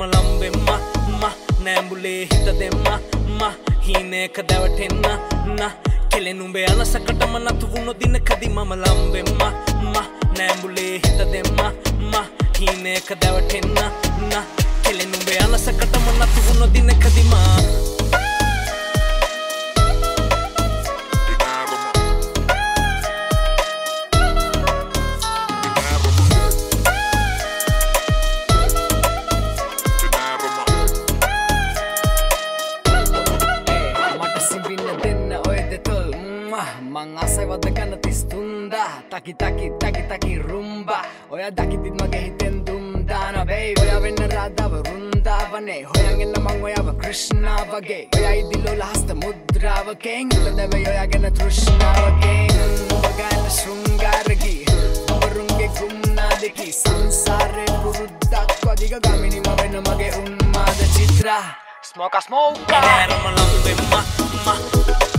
නෑරම ලම්බෙම්ම නෑඹුලේ හිත දෙම්ම හීනයක දැවටෙන්න කෙලෙනුඹේ අලසකටම නතු වුණු දිනකදි මම ලම්බෙම්ම නෑඹුලේ හිත දෙම්ම හීනයක දැවටෙන්න කෙලෙනුඹේ අලසකටම නතු වුණු දිනකදි මං ආසයිවද ගන්න 33 තකි රුම්බා ඔයා දකිතිත් මගේ හිතෙන් දුම් දාන බේබ් ඔයා වෙන්න රාධාව වෘන්දාවනේ හොයන් එන්න මං ඔයාව ක්‍රිෂ්ණා වගේ ඔයා ඉදිලෝල හස්ත මුද්‍රාවකෙන් හිතදවේ ඔයා ගැන තෘෂ්ණාවකෙන් ඔබ ගාන ශෘංගාරගී ඔබරුන්ගේ ගුම්නාදකි සංසාරේ පුරුද්දක් වදිග ගමිනිම වෙන්න මගේ උන්මාද චිත්‍රා ස්මෝක නෑරම ලම්බෙම්ම